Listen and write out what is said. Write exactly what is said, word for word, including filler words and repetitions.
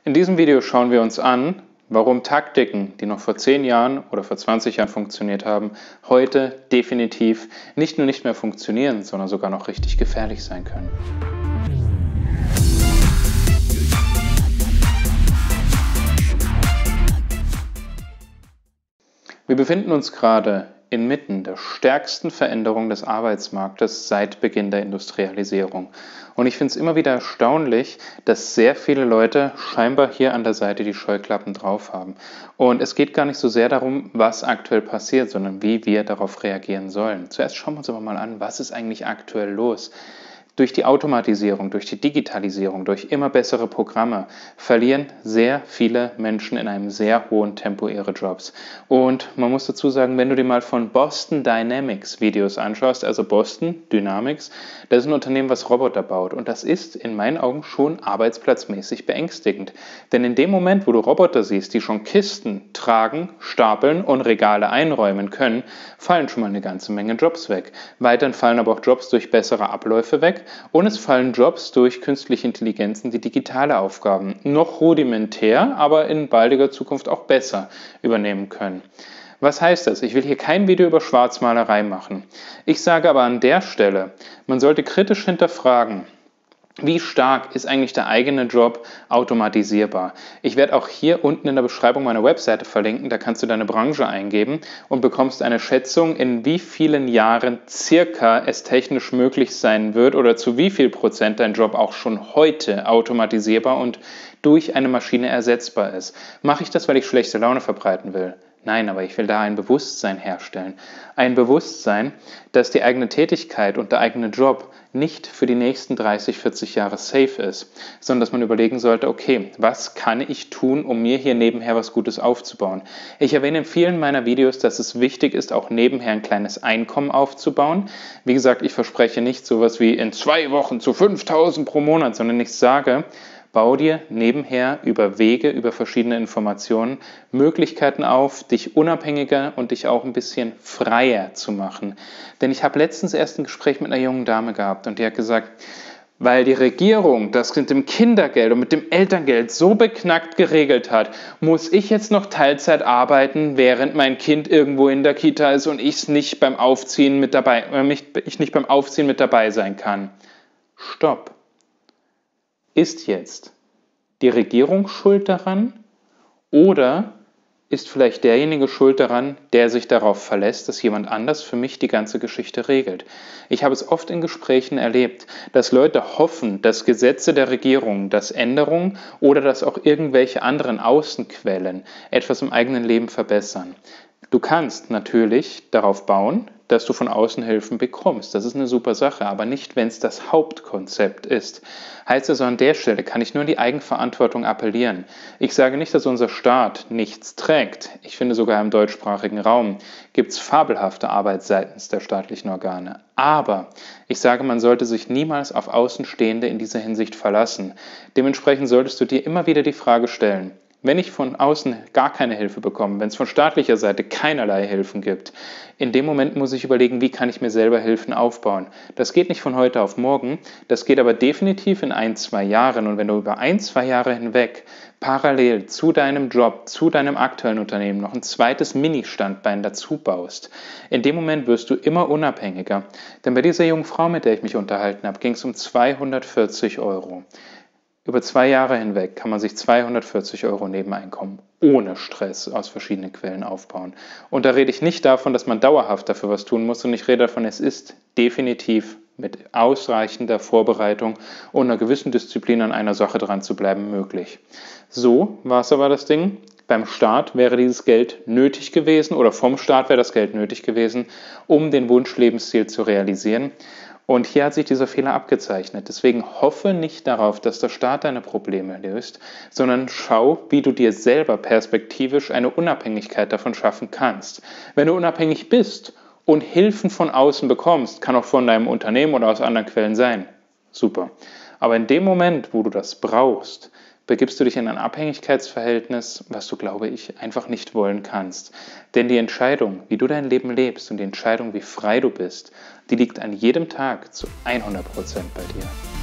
In diesem Video schauen wir uns an, warum Taktiken, die noch vor zehn Jahren oder vor zwanzig Jahren funktioniert haben, heute definitiv nicht nur nicht mehr funktionieren, sondern sogar noch richtig gefährlich sein können. Wir befinden uns gerade inmitten der stärksten Veränderung des Arbeitsmarktes seit Beginn der Industrialisierung. Und ich finde es immer wieder erstaunlich, dass sehr viele Leute scheinbar hier an der Seite die Scheuklappen drauf haben. Und es geht gar nicht so sehr darum, was aktuell passiert, sondern wie wir darauf reagieren sollen. Zuerst schauen wir uns aber mal an, was ist eigentlich aktuell los? Durch die Automatisierung, durch die Digitalisierung, durch immer bessere Programme verlieren sehr viele Menschen in einem sehr hohen Tempo ihre Jobs. Und man muss dazu sagen, wenn du dir mal von Boston Dynamics Videos anschaust, also Boston Dynamics, das ist ein Unternehmen, was Roboter baut. Und das ist in meinen Augen schon arbeitsplatzmäßig beängstigend. Denn in dem Moment, wo du Roboter siehst, die schon Kisten tragen, stapeln und Regale einräumen können, fallen schon mal eine ganze Menge Jobs weg. Weiterhin fallen aber auch Jobs durch bessere Abläufe weg. Und es fallen Jobs durch künstliche Intelligenzen, die digitale Aufgaben noch rudimentär, aber in baldiger Zukunft auch besser übernehmen können. Was heißt das? Ich will hier kein Video über Schwarzmalerei machen. Ich sage aber an der Stelle, man sollte kritisch hinterfragen, wie stark ist eigentlich der eigene Job automatisierbar? Ich werde auch hier unten in der Beschreibung meiner Webseite verlinken, da kannst du deine Branche eingeben und bekommst eine Schätzung, in wie vielen Jahren circa es technisch möglich sein wird oder zu wie viel Prozent dein Job auch schon heute automatisierbar und durch eine Maschine ersetzbar ist. Mache ich das, weil ich schlechte Laune verbreiten will? Nein, aber ich will da ein Bewusstsein herstellen. Ein Bewusstsein, dass die eigene Tätigkeit und der eigene Job nicht für die nächsten dreißig, vierzig Jahre safe ist, sondern dass man überlegen sollte, okay, was kann ich tun, um mir hier nebenher was Gutes aufzubauen? Ich erwähne in vielen meiner Videos, dass es wichtig ist, auch nebenher ein kleines Einkommen aufzubauen. Wie gesagt, ich verspreche nicht sowas wie in zwei Wochen zu fünftausend pro Monat, sondern ich sage, bau dir nebenher über Wege, über verschiedene Informationen Möglichkeiten auf, dich unabhängiger und dich auch ein bisschen freier zu machen. Denn ich habe letztens erst ein Gespräch mit einer jungen Dame gehabt und die hat gesagt, weil die Regierung das mit dem Kindergeld und mit dem Elterngeld so beknackt geregelt hat, muss ich jetzt noch Teilzeit arbeiten, während mein Kind irgendwo in der Kita ist und ich nicht beim Aufziehen mit dabei, äh, ich nicht beim Aufziehen mit dabei sein kann. Stopp. Ist jetzt die Regierung schuld daran oder ist vielleicht derjenige schuld daran, der sich darauf verlässt, dass jemand anders für mich die ganze Geschichte regelt? Ich habe es oft in Gesprächen erlebt, dass Leute hoffen, dass Gesetze der Regierung, dass Änderungen oder dass auch irgendwelche anderen Außenquellen etwas im eigenen Leben verbessern. Du kannst natürlich darauf bauen, dass du von außen Hilfen bekommst. Das ist eine super Sache, aber nicht, wenn es das Hauptkonzept ist. Heißt also, an der Stelle kann ich nur in die Eigenverantwortung appellieren. Ich sage nicht, dass unser Staat nichts trägt. Ich finde, sogar im deutschsprachigen Raum gibt es fabelhafte Arbeit seitens der staatlichen Organe. Aber ich sage, man sollte sich niemals auf Außenstehende in dieser Hinsicht verlassen. Dementsprechend solltest du dir immer wieder die Frage stellen, wenn ich von außen gar keine Hilfe bekomme, wenn es von staatlicher Seite keinerlei Hilfen gibt, in dem Moment muss ich überlegen, wie kann ich mir selber Hilfen aufbauen. Das geht nicht von heute auf morgen, das geht aber definitiv in ein, zwei Jahren. Und wenn du über ein, zwei Jahre hinweg parallel zu deinem Job, zu deinem aktuellen Unternehmen noch ein zweites Mini-Standbein dazu baust, in dem Moment wirst du immer unabhängiger. Denn bei dieser jungen Frau, mit der ich mich unterhalten habe, ging es um zweihundertvierzig Euro. Über zwei Jahre hinweg kann man sich zweihundertvierzig Euro Nebeneinkommen ohne Stress aus verschiedenen Quellen aufbauen. Und da rede ich nicht davon, dass man dauerhaft dafür was tun muss, sondern ich rede davon, es ist definitiv mit ausreichender Vorbereitung und einer gewissen Disziplin an einer Sache dran zu bleiben möglich. So war es aber das Ding. Beim Staat wäre dieses Geld nötig gewesen oder vom Staat wäre das Geld nötig gewesen, um den Wunschlebensziel zu realisieren. Und hier hat sich dieser Fehler abgezeichnet. Deswegen hoffe nicht darauf, dass der Staat deine Probleme löst, sondern schau, wie du dir selber perspektivisch eine Unabhängigkeit davon schaffen kannst. Wenn du unabhängig bist und Hilfen von außen bekommst, kann auch von deinem Unternehmen oder aus anderen Quellen sein. Super. Aber in dem Moment, wo du das brauchst, begibst du dich in ein Abhängigkeitsverhältnis, was du, glaube ich, einfach nicht wollen kannst. Denn die Entscheidung, wie du dein Leben lebst und die Entscheidung, wie frei du bist, die liegt an jedem Tag zu hundert Prozent bei dir.